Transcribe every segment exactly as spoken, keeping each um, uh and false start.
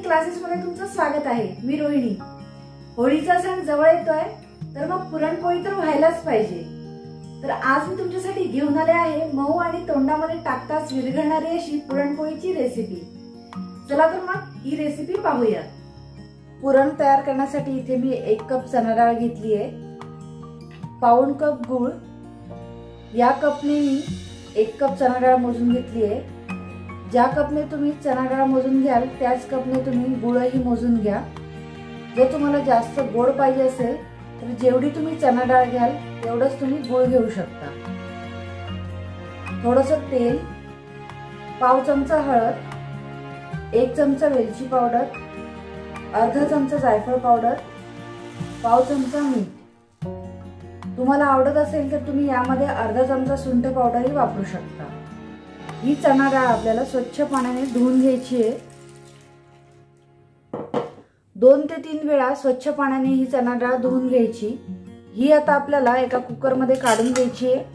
Classes मध्ये तुमचं स्वागत आहे। मी रोहिणी। होळीचा सण जवळ येतोय तर मग पुरणपोळी तर व्हायलाच पाहिजे। तर आज मी तुमच्यासाठी घेऊन आले आहे मऊ आणि तोंडामध्ये टाकताच विरघळणारी अशी पुरणपोळीची रेसिपी। चला तर मग ही रेसिपी पाहूया। पुरण तयार करण्यासाठी इथे मी एक कप चणा डाळ घेतली आहे, पाऊण कप गूळ, या कपने मी एक कप चणा डाळ मोजून घेतली आहे। ज्या कपने तुम्ही चणा डाळ मोजून घ्याल त्याच कपने तुम्ही गुळही मोजून घ्या। जर तुम्हाला जास्त गोड पाहिजे असेल तर जेवढी तुम्ही चणा डाळ घ्याल तेवढंच तुम्ही गुळ घेऊ शकता। थोडंसं तेल, पाव चमचा हळद, एक चमचा वेलची पावडर, अर्धा चमचा जायफळ पावडर, पाव चमचा मीठ। तुम्हाला आवडत असेल तर तुम्ही यामध्ये अर्धा चमचा सुंठ पावडरही वापरू शकता। ही चणा डाळ आपल्याला स्वच्छ पाण्याने धुवून घ्यायची आहे। दोन ते तीन वेळा स्वच्छ पाण्याने ही चणा डाळ धुवून घ्यायची। ही आता आपल्याला एका कुकर मध्ये काढून घ्यायची आहे।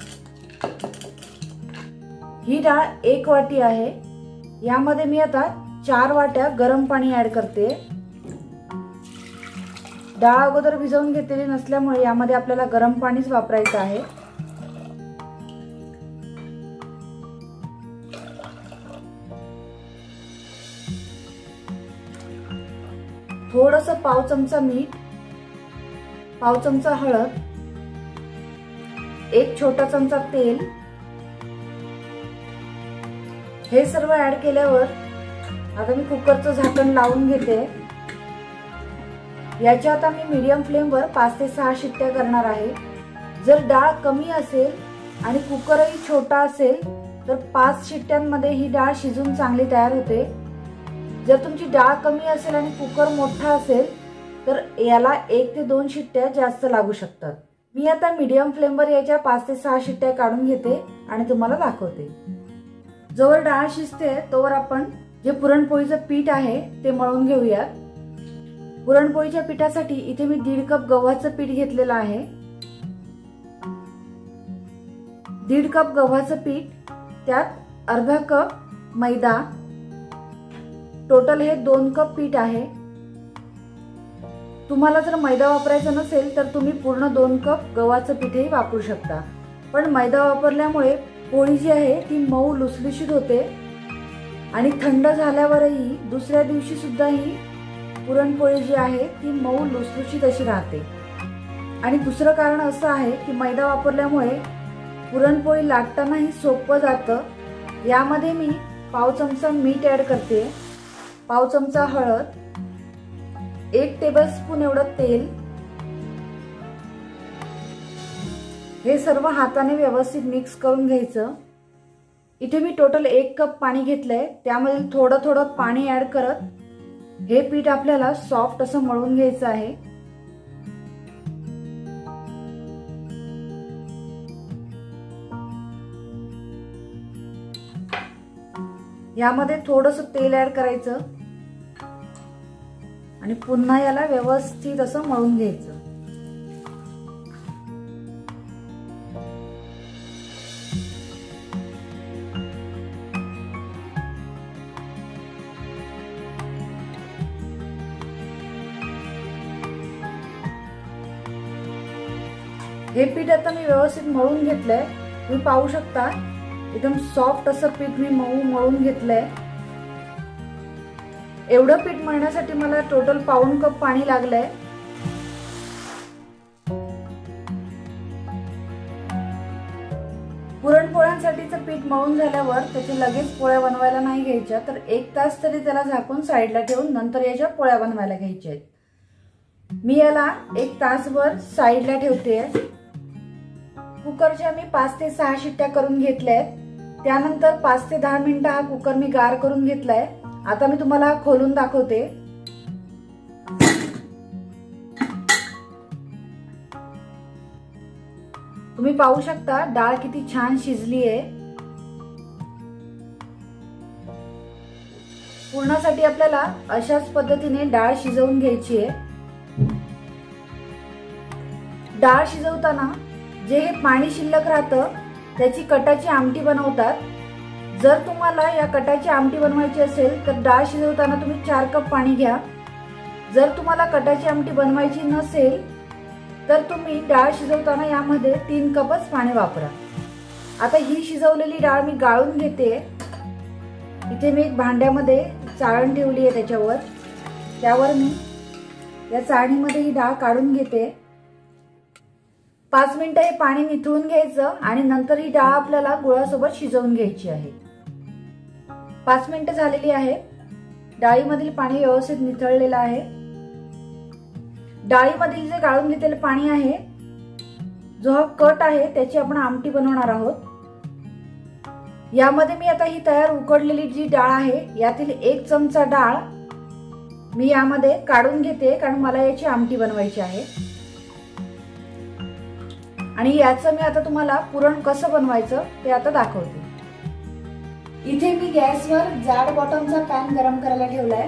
ही डाळ एक वाटी आहे, यामध्ये मी आता चार वाट्या गरम पाणी ऍड करते। डाळ अगोदर भिजवून घेतलेली नसल्यामुळे यामध्ये आपल्याला गरम पाणीच वापरायचं आहे। थोडंसं पाव चमचा मीठ, पाव चमचा हळद, एक छोटा चमचा तेल, हे सर्व ऍड केल्यावर आता मी कुकरचं झाकण लावून घेते। याच्या आता मी मीडियम फ्लेमवर पाच ते सहा शिट्ट्या करणार आहे। जर डाळ कमी असेल आणि कुकरही छोटा असेल तर पाच शिट्ट्यांमध्ये ही डाळ शिजून चांगली तयार होते। जर तुमची डाळ कमी असेल आणि कुकर मोठा असेल तर याला एक ते दोन शिट्ट्या जास्त लागू शकतात। मी आता मीडियम फ्लेमवर याच्या पाच ते सहा शिट्ट्या काढून घेते आणि तुम्हाला दाखवते। जोवर डाळ शिजते तोवर आपण जे पुरणपोळीचं पीठ आहे ते मळून घेऊयात। पुरणपोळीच्या पिठासाठी इथे मी दीड कप गव्हाचं पीठ घेतलेलं आहे। दीड कप गव्हाचं पीठ, त्यात अर्धा कप मैदा, टोटल हे दोन कप पीठ आहे। तुम्हाला जर मैदा वापरायचा नसेल तर तुम्ही पूर्ण दोन कप गव्हाचं पीठही वापरू शकता, पण मैदा वापरल्यामुळे पोळी जी आहे ती मऊ लुसलुशीत होते आणि थंड झाल्यावरही दुसऱ्या दिवशी सुद्धा ही पुरणपोळी जी आहे ती मऊ लुसलुशीत अशी राहते। आणि दुसरं कारण असं आहे की मैदा वापरल्यामुळे पुरणपोळी लाटतानाही सोपं जातं। यामध्ये मी पाव चमचा मीठ ऍड करते, पाव चमचा हळद, एक टेबलस्पून एवढं तेल, हे सर्व हाताने व्यवस्थित मिक्स करून घ्यायचं। इथे मी टोटल एक कप पाणी घेतलंय, त्यामध्ये थोडं थोडं पाणी ऍड करत हे पीठ आपल्याला सॉफ्ट असं मळून घ्यायचं आहे। यामध्ये थोडंसं तेल ऍड करायचं आणि पुन्हा याला व्यवस्थित असं मळून घ्यायचं। हे पीठ आता मी व्यवस्थित मळून घेतलंय। तुम्ही पाहू शकता एकदम सॉफ्ट असं पीठ मी मऊ मळून घेतलंय। एवढं पीठ मळण्यासाठी मला टोटल पाऊण कप पाणी लागलंय। पुरणपोळ्यांसाठीचं पीठ मळून झाल्यावर त्याचे लगेच पोळ्या बनवायला नाही घ्यायच्या, तर एक तास तरी त्याला झाकून साईडला ठेवून नंतर याच्या पोळ्या बनवायला घ्यायच्या आहेत। मी याला एक तासभर साईडला ठेवते। कुकरच्या मी पाच ते सहा शिट्ट्या करून घेतल्या आहेत। त्यानंतर पाच ते दहा मिनिटं हा कुकर मी गार करून घेतलाय। आता मी तुम्हाला खोलून दाखवते। तुम्ही पाहू शकता डाळ किती छान शिजली आहे। पुरणासाठी आपल्याला अशाच पद्धतीने डाळ शिजवून घ्यायची आहे। डाळ शिजवताना जे हे पाणी शिल्लक राहतं त्याची कटाची आमटी बनवतात। जर तुम्हाला या कटाची आमटी बनवायची असेल तर डाळ शिजवताना तुम्ही चार कप पाणी घ्या। जर तुम्हाला कटाची आमटी बनवायची नसेल तर तुम्ही डाळ शिजवताना यामध्ये तीन कपच पाणी वापरा। आता ही शिजवलेली डाळ मी गाळून घेते। इथे मी एक भांड्यामध्ये चाळण ठेवली आहे, त्याच्यावर त्यावर मी या चाळणीमध्ये ही डाळ काढून घेते। पाच मिनिटं हे पाणी निथळून घ्यायचं आणि नंतर ही डाळ आपल्याला गुळासोबत शिजवून घ्यायची आहे। पाच मिनिटं झालेली आहे। डाळीमधील पाणी व्यवस्थित निथळलेलं आहे। डाळीमधील जे गाळून घेतलेले पाणी आहे, जो हा कट आहे, त्याची आपण आमटी बनवणार आहोत। यामध्ये मी आता ही तयार उकडलेली जी डाळ आहे यातील एक चमचा डाळ मी यामध्ये काढून घेते, कारण मला याची आमटी बनवायची आहे। आणि याचं मी आता तुम्हाला पुरण कसं बनवायचं ते आता दाखवते। इथे मी गॅसवर जाड बॉटमचा पॅन गरम करायला ठेवलाय।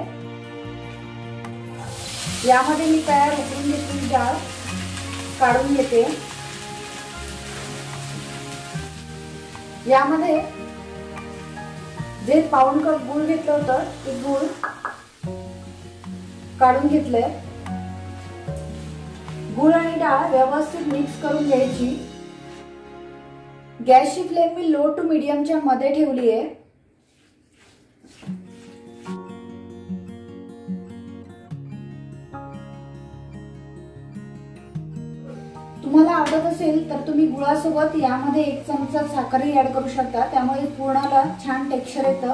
यामध्ये मी तयार उकडून घेतलेली डाळ काढून घेते। यामध्ये जे पाऊण कप गूळ घेतलं होतं ते गूळ काढून घेतलंय। गूळ आणि डाळ व्यवस्थित मिक्स करून घ्यायची। गॅसची फ्लेम मी लो टू मीडियमच्या मध्ये ठेवली आहे। तुम्हाला आवडत असेल तर तुम्ही गुळासोबत यामध्ये एक चमचा साखरही ऍड करू शकता, त्यामुळे पुरणाला छान टेक्स्चर येतं।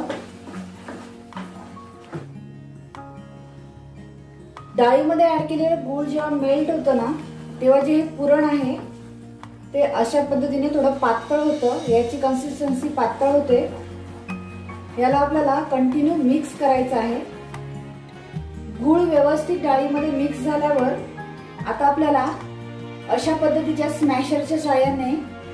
डाळीमध्ये ऍड केलेलं गूळ जेव्हा मेल्ट होतं ना, तेव्हा जे हे पुरण आहे ते अशा पद्धतीने थोडं पातळ होतं। याची कन्सिस्टन्सी पातळ होते। याला आपल्याला कंटिन्यू मिक्स करायचं आहे। गूळ व्यवस्थित डाळीमध्ये मिक्स झाल्यावर आता आपल्याला अशा पद्धतीच्या स्मॅशरच्या साहाय्याने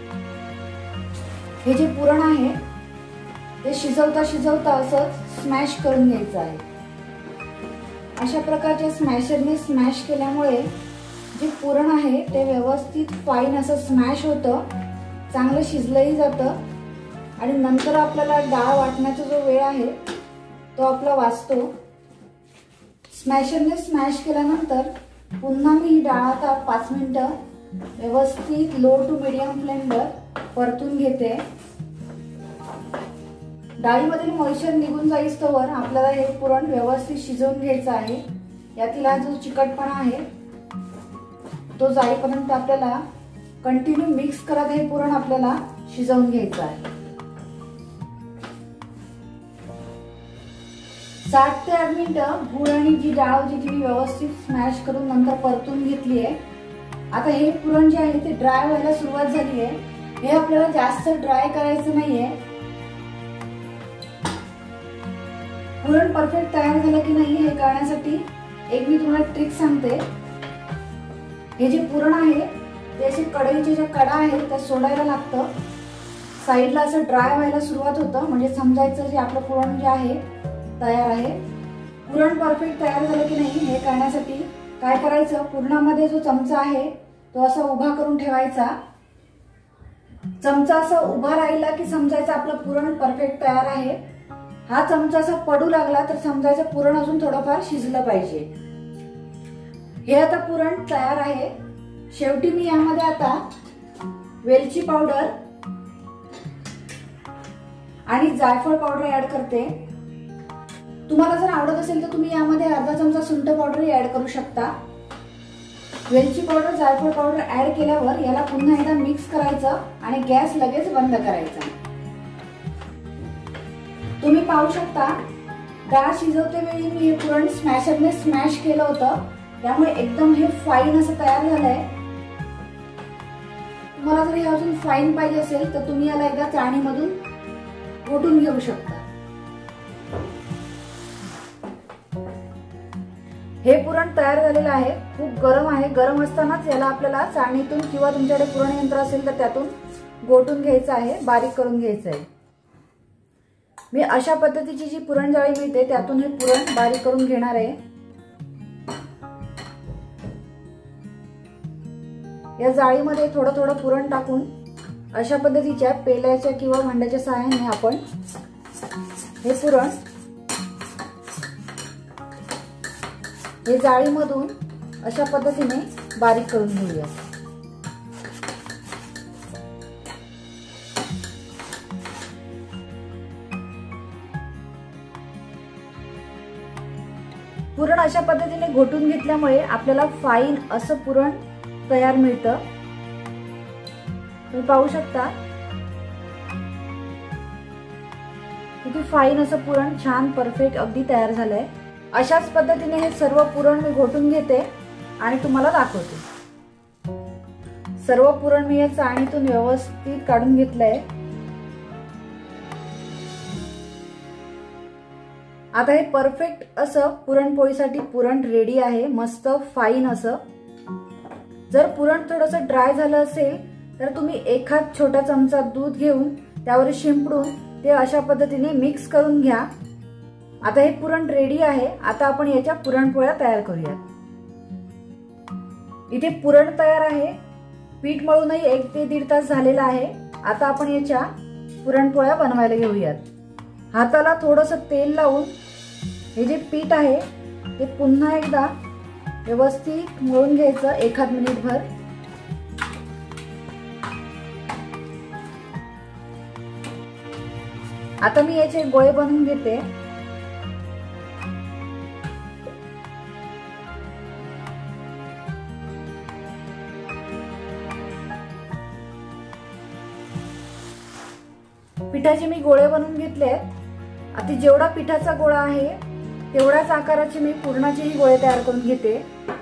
हे जे पुरण आहे ते शिजवता शिजवता असं स्मॅश करून घ्यायचं आहे। अशा प्रकारच्या स्मॅशरने स्मॅश केल्यामुळे जे पुरण आहे ते व्यवस्थित फाईन असं स्मॅश होतं, चांगलं शिजलंही जातं आणि नंतर आपल्याला डाळ वाटण्याचा जो वेळ आहे तो आपला वाचतो। स्मॅशरने स्मॅश केल्यानंतर पुन्हा मी ही डाळ आता पाच मिनिटं व्यवस्थित लो टू मीडियम फ्लेमवर परतून घेते। डाळीमधील मॉइश्चर निघून जाईस्तोवर आपल्याला हे पुरण व्यवस्थित शिजवून घ्यायचं आहे। यातील हा जो चिकटपणा आहे तो जाईपर्यंत आपल्याला कंटिन्यू मिक्स करत हे पुरण आपल्याला शिजवून घ्यायचं आहे। सात ते आठ मिनिटं गूळ आणि जी डाळ होती ती मी व्यवस्थित स्मॅश करून नंतर परतून घेतली आहे। आता हे पुरण जे आहे ते ड्राय व्हायला सुरुवात झाली आहे। हे आपल्याला जास्त ड्राय करायचं नाहीये। पुरण परफेक्ट तयार झालं की नाही हे कळण्यासाठी एक मी तुम्हाला ट्रिक सांगते। हे जे पुरण आहे ते असे कढईचे ज्या कडा आहेत त्या सोडायला लागतं। साईडला असं ड्राय व्हायला सुरुवात होतं, म्हणजे समजायचं जे आपलं पुरण जे आहे तयार आहे। पुरण परफेक्ट तयार झालं की नाही हे कळण्यासाठी काय करायचं, पुरणामध्ये जो चमचा आहे तो असा उभा करून ठेवायचा। चमचा असा उभा राहिला की समजायचं आपलं पुरण परफेक्ट तयार आहे। हा चमचा असा पडू लागला तर समजायचं पुरण अजून थोडंफार शिजलं पाहिजे। हे आता पुरण तयार आहे। शेवटी मी यामध्ये आता वेलची पावडर आणि जायफळ पावडर ऍड करते। तुम्हाला जर आवडत असेल तर तुम्ही यामध्ये अर्धा चमचा सुंठ पावडर ऍड करू शकता। वेलची पावडर जायफळ पावडर ऍड केल्यावर याला पुन्हा एकदा मिक्स करायचं आणि गॅस लगेच बंद करायचा। तुम्ही पाहू शकता डाळ शिजवते वेळी मी हे पुरण स्मॅशरने स्मॅश केलं होतं, त्यामुळे एकदम हे फाईन असं तयार झालंय। तुम्हाला जर हे अजून फाईन पाहिजे असेल तर तुम्ही याला एकदा चाळणीमधून घोटून घेऊ शकता। हे पुरण तयार झालेलं आहे। खूप गरम आहे। गरम असतानाच याला आपल्याला चाळणीतून किंवा तुमच्याकडे पुरण यंत्र असेल तर त्यातून घोटून घ्यायचं आहे, बारीक करून घ्यायचं आहे। मी अशा पद्धतीची जी पुरणजाळी मिळते त्यातून हे पुरण बारीक करून घेणार आहे। या जाळीमध्ये थोडं थोडं पुरण टाकून अशा पद्धतीच्या पेल्याच्या किंवा भांड्याच्या सहाय्याने आपण हे पुरण हे जाळीमधून अशा पद्धतीने बारीक करून घेऊया। पुरण अशा पद्धतीने घोटून घेतल्यामुळे आपल्याला फाईन असं पुरण तयार मिळतं। तुम्ही पाहू शकता किती फाईन असं पुरण छान परफेक्ट अगदी तयार झालंय। अशाच पद्धतीने हे सर्व पुरण मी घोटून घेते आणि तुम्हाला दाखवते। सर्व पुरण मी या चाळणीतून व्यवस्थित काढून घेतलंय। आता हे परफेक्ट असं पुरणपोळीसाठी पुरण रेडी आहे, मस्त फाईन असं। जर पुरण थोडंसं ड्राय झालं असेल तर तुम्ही एखाद छोटा चमचा दूध घेऊन त्यावर शिंपडून ते अशा पद्धतीने मिक्स करून घ्या। आता हे पुरण रेडी आहे। आता आपण याच्या पुरणपोळ्या तयार करूया। इथे पुरण तयार आहे, पीठ मळूनही एक ते दीड तास झालेला आहे। आता आपण याच्या पुरणपोळ्या बनवायला घेऊयात। हाताला थोडंसं तेल लावून हे जे पीठ आहे ते पुन्हा एकदा व्यवस्थित मळून घ्यायचं एखाद मिनिटभर। आता मी याचे गोळे बनवून घेते। पिठाचे मी गोळे बनवून घेतलेत। आता जेवढा पिठाचा गोळा आहे तेवढ्याच आकाराचे मी पुरणाचेही गोळे तयार करून घेते।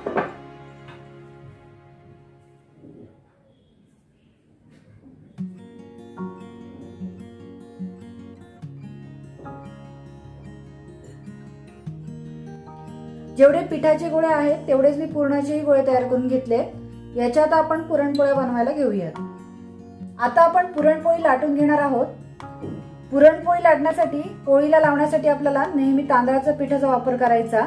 जेवढे पिठाचे गोळे आहेत तेवढेच मी पुरणाचेही गोळे तयार करून घेतले। याच्यात आपण पुरणपोळ्या बनवायला घेऊयात। आता आपण पुरणपोळी लाटून घेणार आहोत। पुरणपोळी लाटण्यासाठी पोळीला लावण्यासाठी आपल्याला नेहमी तांदळाच्या पिठाचा वापर करायचा।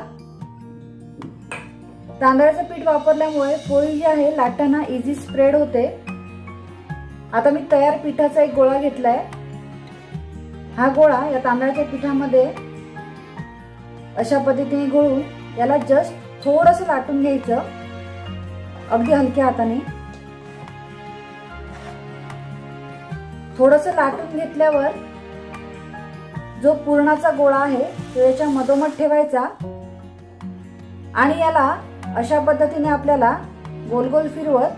तांदळाचं पीठ वापरल्यामुळे पोळी जी आहे लाटताना इझी स्प्रेड होते। आता मी तयार पिठाचा एक गोळा घेतलाय। हा गोळा या तांदळाच्या पिठामध्ये अशा पद्धतीने घोळून याला जस्ट थोडंसं लाटून घ्यायचं, अगदी हलक्या हाताने। थोडंसं लाटून घेतल्यावर जो पुरणाचा गोळा आहे तो याच्या मधोमध ठेवायचा आणि याला अशा पद्धतीने आपल्याला गोल गोल फिरवत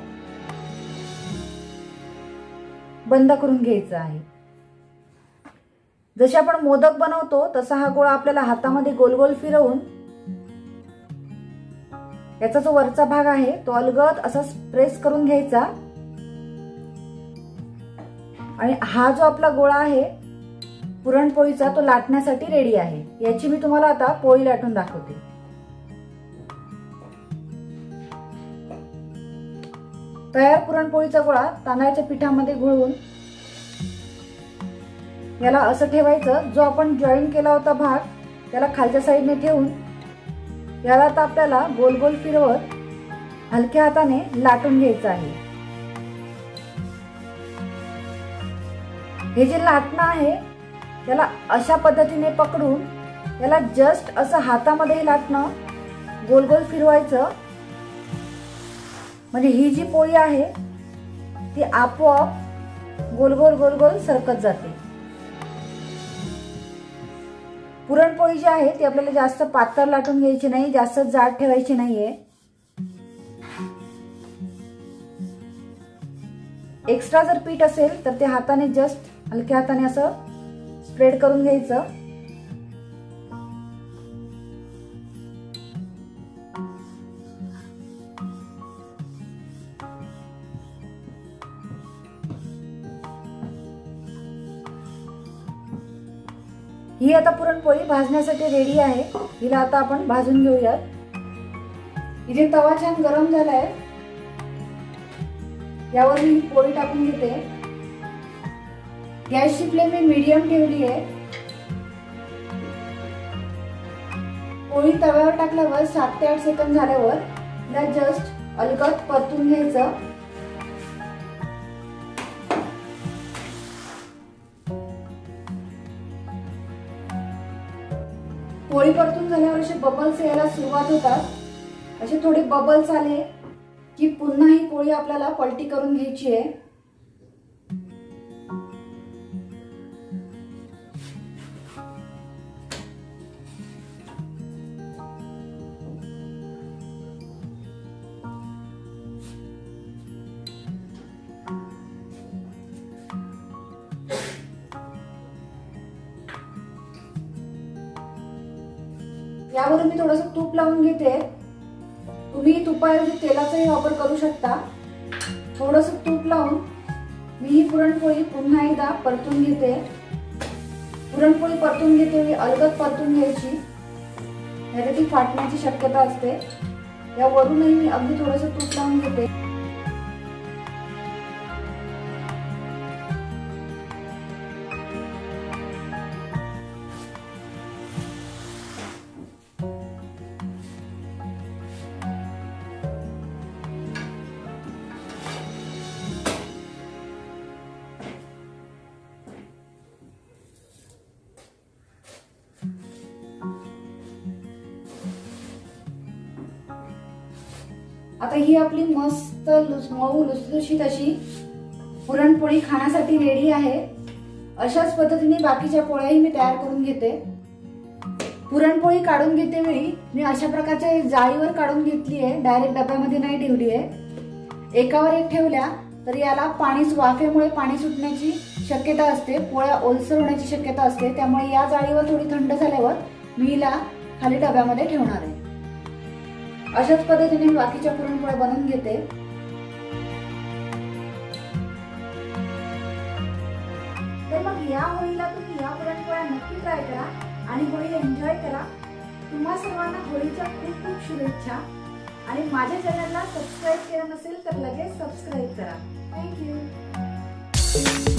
बंद करून घ्यायचा आहे। जसे आपण मोदक बनवतो तसा हा गोळा आपल्याला हातामध्ये गोल गोल फिरवून याचा जो वरचा भाग आहे तो अलगद असा प्रेस करून घ्यायचा आणि हा जो आपला गोळा आहे पुरणपोळीचा तो लाटण्यासाठी रेडी आहे। याची मी तुम्हाला आता पोळी लाटून दाखवते। तयार पुरणपोळीचा गोळा तांदळाच्या पिठामध्ये घोळून याला असं ठेवायचं। जो आपण जॉईन केला होता भाग त्याला खालच्या साईडने ठेवून याला आता आपल्याला गोल गोल फिरवत हलक्या हाताने लाटून घ्यायचं आहे। हे जे लाटणं आहे त्याला अशा पद्धतीने पकडून याला जस्ट असं हातामध्ये लाटणं गोल गोल फिरवायचं, म्हणजे ही जी पोळी आहे ती आपोआप गोल गोल गोल गोल सरकत जाते। पुरणपोळी जी आहे ती आपल्याला जास्त पातळ लाटून घ्यायची नाही, जास्त जाड ठेवायची नाहीये। एक्स्ट्रा जर पीठ असेल तर ते हाताने जस्ट हलक्या हाताने असं स्प्रेड करून घ्यायचं। ही आता पुरणपोळी भाजण्यासाठी रेडी आहे। हिला आता आपण भाजून घेऊयात। इथे तवा छान गरम झालाय, यावर मी पोळी टाकून घेते। गॅसची फ्लेम मी मीडियम ठेवली आहे। पोळी तव्यावर टाकल्यावर सात ते आठ सेकंद झाल्यावर तिला जस्ट अलगद परतून घ्यायचं। पोळी परतून झाल्यावर असे बबल्स यायला सुरुवात होतात। असे थोडे बबल्स आले की पुन्हा ही पोळी आपल्याला पलटी करून घ्यायची आहे। यावरून मी थोडंसं तूप लावून घेते। तुम्ही तुपाऐवजी तेलाचाही वापर करू शकता। थोडंसं तूप लावून मी ही पुरणपोळी पुन्हा एकदा परतून घेते। पुरणपोळी परतून घेते वेळी अलगद परतून घ्यायची, नाहीतर ती फाटण्याची शक्यता असते। यावरूनही मी अगदी थोडंसं तूप लावून घेते। आता ही आपली मस्त मऊ लुसलुशीत अशी पुरणपोळी खाण्यासाठी रेडी आहे। अशाच पद्धतीने बाकीच्या पोळ्याही मी तयार करून घेते। पुरणपोळी काढून घेते वेळी मी अशा प्रकारच्या जाळीवर काढून घेतली आहे, डायरेक्ट डब्यामध्ये नाही ठेवली आहे। एकावर एक ठेवल्या तर याला पाणी वाफेमुळे पाणी सुटण्याची शक्यता असते, पोळ्या ओलसर होण्याची शक्यता असते। त्यामुळे या जाळीवर थोडी थंड झाल्यावर मी हिला खाली डब्यामध्ये ठेवणार आहे। अशाच पद्धतीने मी बाकीच्या पुरणपोळ्या बनवून घेते। तर मग या होळीला तुम्ही या पुरणपोळ्या नक्की ट्राय करा आणि होळी एन्जॉय करा। तुम्हा सर्वांना होळीच्या खूप खूप शुभेच्छा आणि माझ्या चॅनलला सबस्क्राईब केलं नसेल तर लगेच सबस्क्राईब करा। थँक्यू।